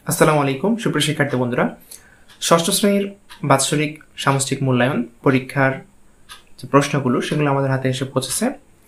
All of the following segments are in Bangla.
আসসালামু আলাইকুম সুপ্রিয় শিক্ষার্থী বন্ধুরা, ষষ্ঠ শ্রেণীর বাৎসরিক সামষ্টিক মূল্যায়ন পরীক্ষার যে প্রশ্নগুলো সেগুলো আমাদের হাতে এসে পৌঁছেছে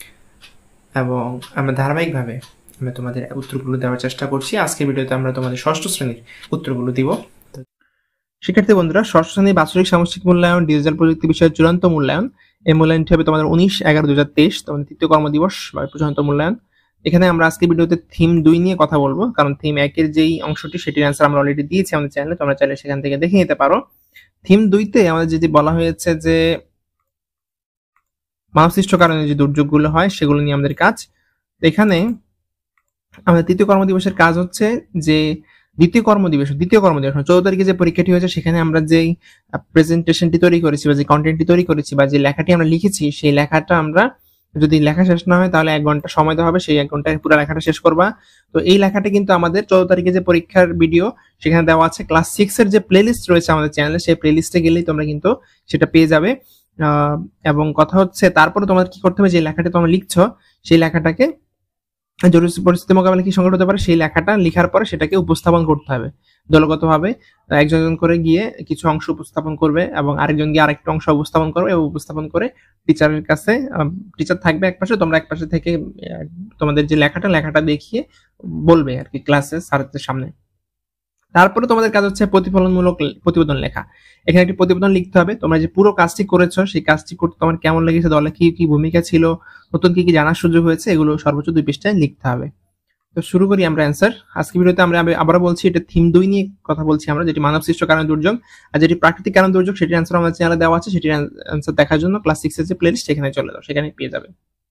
এবং আমরা ধারাবাহিকভাবে তোমাদের উত্তরগুলো দেওয়ার চেষ্টা করছি। আজকের ভিডিওতে আমরা তোমাদের ষষ্ঠ শ্রেণীর উত্তরগুলো দিব। শিক্ষার্থী বন্ধুরা, ষষ্ঠ শ্রেণীর বাৎসরিক সামষ্টিক মূল্যায়ন ডিজিটাল প্রযুক্তি বিষয়ের চূড়ান্ত মূল্যায়ন, এই মূল্যায়নটি হবে তোমাদের 19/11/2023 তোমাদের তৃতীয় কর্মদিবস বা চূড়ান্ত মূল্যায়ন। এখানে আমরা আজকের ভিডিওতে থিম 2 নিয়ে কথা বলবো, কারণ থিম 1 এর যেই অংশটি সেটির অ্যান্সার আমরা অলরেডি দিয়েছি আমাদের চ্যানেলে, তোমরা চাইলে সেখান থেকে দেখে নিতে পারো। থিম 2 তে আমাদের যেটি বলা হয়েছে যে মানবসৃষ্ট কারণে যে দুর্যোগগুলো হয় সেগুলো নিয়ে আমাদের কাজ। এখানে আমাদের তৃতীয় কর্মদিবসের কাজ হচ্ছে যে দ্বিতীয় কর্মদিবস 14 তারিখে যে পরীক্ষাটি হয়েছে সেখানে আমরা যেই প্রেজেন্টেশনটি তৈরি করেছি বা যে কন্টেন্টটি তৈরি করেছি বা যে লেখাটি আমরা লিখেছি সেই লেখাটা আমরা যদি লেখা শেষ না হয় তাহলে 1 ঘন্টা সময় দেওয়া হবে, সেই 1 ঘন্টায় পুরো লেখাটা শেষ করবা। তো এই লেখাটা কিন্তু আমাদের 14 তারিখে যে পরীক্ষার ভিডিও সেখানে দেওয়া আছে। ক্লাস 6 এর যে প্লেলিস্ট রয়েছে আমাদের চ্যানেলে সেই প্লেলিস্টে গেলেই তোমরা কিন্তু সেটা পেয়ে যাবে। এবং কথা হচ্ছে তারপরে তোমাদের কি করতে হবে, যে লেখাটা তোমরা লিখছো সেই লেখাটাকে জরুরি পরিস্থিতি মোকাবেলা কি সংকট হতে পারে সেই লেখাটা লেখার পরে সেটাকে উপস্থাপন করতে হবে দলগতভাবে। একজন করে গিয়ে কিছু অংশ উপস্থাপন করবে এবং আরেকজন গিয়ে আরেকটা অংশ উপস্থাপন করবে এবং উপস্থাপন করে টিচারের কাছে, টিচার থাকবে এক পাশে, তোমরা এক পাশে থেকে তোমাদের যে লেখাটা দেখিয়ে বলবে আর কি ক্লাসে স্যারদের সামনে। তারপরে তোমাদের কাজ হচ্ছে প্রতিফলনমূলক প্রতিবেদন লেখা। এখানে একটি প্রতিবেদন লিখতে হবে, তোমরা যে পুরো কাজটি করেছো সেই কাজটি করতে তোমার কেমন লেগেছে, দলে কি কি ভূমিকা ছিল, নতুন কি কি জানার সুযোগ হয়েছে, এগুলো সর্বোচ্চ 2 পৃষ্ঠায় লিখতে হবে। তো শুরু করি আমরা অ্যান্সার। আজকে ভিডিওতে আমরা আবারও বলছি এটা থিম 2 নিয়ে কথা বলছি আমরা, যেটি মানব সৃষ্ট কারণ দুর্যোগ, আর যেটি প্রাকৃতিক কারণ দুর্যোগ সেটির অ্যান্সার আমাদের চ্যানেলে দেওয়া আছে। সেটির অ্যান্সার দেখার জন্য ক্লাস 6 এর যে প্লেলিস্ট সেখানে চলে যাও, সেখানে পেয়ে যাবে।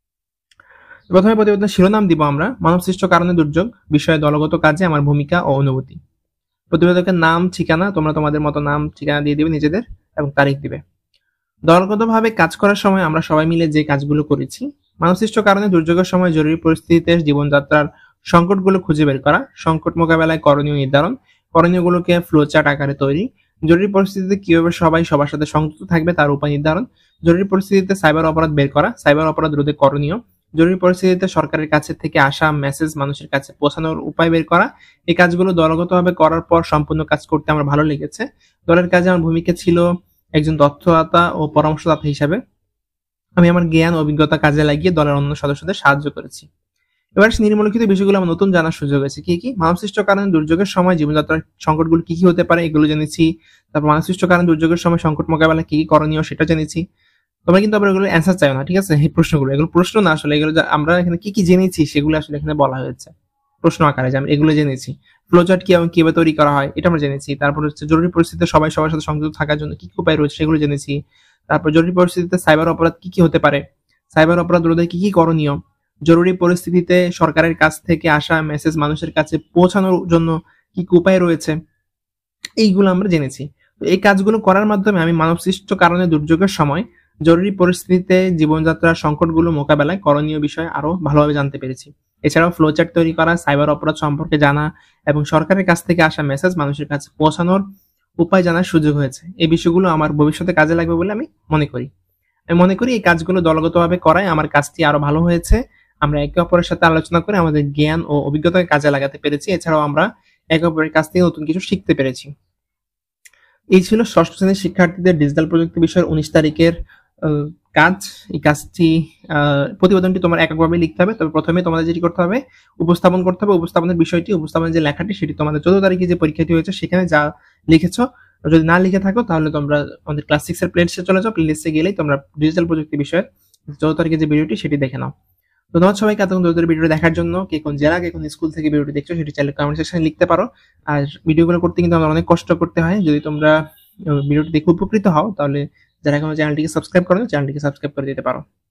প্রথমে প্রতিবেদনের শিরোনাম দিব আমরা, মানব সৃষ্ট কারণে দুর্যোগ বিষয়ে দলগত কাজে আমার ভূমিকা ও অনুভূতি। প্রতিবেদকের নাম, ঠিকানা, তোমরা তোমাদের মতো নাম ঠিকানা দিয়ে দিবে নিজেদের এবং তারিখ দিবে। দলগতভাবে কাজ করার সময় আমরা সবাই মিলে যে কাজগুলো করেছি। মানবসৃষ্ট কারণে দুর্যোগের সময় জরুরি পরিস্থিতিতে জীবনযাত্রার সংকটগুলো খুঁজে বের করা, সংকট মোকাবেলায় করণীয় নির্ধারণ, করণীয়গুলোকে ফ্লোচার্ট আকারে তৈরি, জরুরি পরিস্থিতিতে কিভাবে সবাই সবার সাথে সংযুক্ত থাকবে তার উপায় নির্ধারণ, জরুরি পরিস্থিতিতে সাইবার অপরাধ বের করা, সাইবার অপরাধ রোধে করণীয়, জরুরি পরিস্থিতিতে সরকারের কাছে থেকে আসা মেসেজ মানুষের কাছে পৌঁছানোর উপায় বের করা। এই কাজগুলো দলগতভাবে করার পর সম্পূর্ণ কাজ করতে আমার ভালো লেগেছে। দলের কাজে আমার ভূমিকা ছিল একজন তথ্যদাতা ও পরামর্শদাতা হিসাবে আমি আমার জ্ঞান ও অভিজ্ঞতা কাজে লাগিয়ে দলের অন্য সদস্যদের সাহায্য করেছি। এবার নিম্নলিখিত বিষয়গুলো আমার নতুন জানার সুযোগ হয়েছে। কি কি? মানবসৃষ্ট কারণে দুর্যোগের সময় জীবনযাত্রার সংকটগুলো কি কি হতে পারে এগুলো জেনেছি। তারপর মানবসৃষ্ট কারণে দুর্যোগের সময় সংকট মোকাবেলা কি কি করণীয় সেটা জেনেছি। তোমরা কিন্তু আবার এগুলো অ্যান্সার চাও না, ঠিক আছে? এই প্রশ্নগুলো, এগুলো প্রশ্ন না, আসলে এগুলো আমরা এখানে কি কি জেনেছি সেগুলো আসলে এখানে বলা হয়েছে প্রশ্ন আকারে, যে আমি এগুলো জেনেছি। ফ্লোচার্ট কি এবং কিভাবে তৈরি করা হয় এটা আমরা জেনেছি। তারপর হচ্ছে জরুরি পরিস্থিতিতে সবাই সবার সাথে সংযুক্ত থাকার জন্য কি কি উপায় রয়েছে সেগুলো জেনেছি। তারপর জরুরি পরিস্থিতিতে সাইবার অপরাধ কি কি হতে পারে, সাইবার অপরাধ রোধে কি কি করণীয়, জরুরি পরিস্থিতিতে সরকারের কাছ থেকে আসা মেসেজ মানুষের কাছে পৌঁছানোর জন্য কি কি উপায় রয়েছে, এইগুলো আমরা জেনেছি। তো এই কাজগুলো করার মাধ্যমে আমি মানবসৃষ্ট কারণে দুর্যোগের সময় জরুরি পরিস্থিতিতে জীবনযাত্রার সংকটগুলো মোকাবেলায় করণীয় বিষয় আরো ভালোভাবে জানতে পেরেছি। এছাড়াও ফ্লোচার্ট তৈরি করা, সাইবার অপরাধ সম্পর্কে জানা এবং সরকারের কাছ থেকে আসা মেসেজ মানুষের কাছে পৌঁছানোর উপায় জানার সুযোগ হয়েছে। এই বিষয়গুলো আমার ভবিষ্যতে কাজে লাগবে বলে আমি মনে করি। এই কাজগুলো দলগতভাবে করায় আমার কাজটি আরো ভালো হয়েছে। আমরা একে অপরের সাথে আলোচনা করে আমাদের জ্ঞান ও অভিজ্ঞতাকে কাজে লাগাতে পেরেছি। এছাড়াও আমরা একে অপরের কাছ থেকে নতুন কিছু শিখতে পেরেছি। এই ছিল ষষ্ঠ শ্রেণীর শিক্ষার্থীদের ডিজিটাল প্রযুক্তি বিষয়ের 19 তারিখের কাজ। এই কাজটি প্রতিবেদনটি তোমার এককভাবে লিখতে হবে। তবে প্রথমে তোমাদের যেটি করতে হবে, উপস্থাপন করতে হবে। উপস্থাপনের বিষয়টি, উপস্থাপনের যে লেখাটি সেটি তোমাদের 14 তারিখে যে পরীক্ষাটি হয়েছে সেখানে যা লিখেছো, যদি না লিখে থাকো তাহলে তোমরা আমাদের ক্লাস 6 এর প্লেলিস্টে চলে যাও। প্লেলিস্টে গেলেই তোমরা ডিজিটাল প্রযুক্তি বিষয়ের 14 তারিখে যে ভিডিওটি সেটি দেখে নাও। ধন্যবাদ সবাইকে এতক্ষণ ধরে ভিডিও দেখার জন্য। কে কোন জেলা, কে কোন স্কুল থেকে ভিডিওটি দেখছো সেটি চাইলে কমেন্ট সেকশনে লিখতে পারো। আর ভিডিওগুলো করতে কিন্তু আমাদের অনেক কষ্ট করতে হয়। যদি তোমরা ভিডিওটি দেখে উপকৃত হও তাহলে যারা এখনো চ্যানেলটিকে সাবস্ক্রাইব করো চ্যানেলটিকে সাবস্ক্রাইব করে দিতে পারো।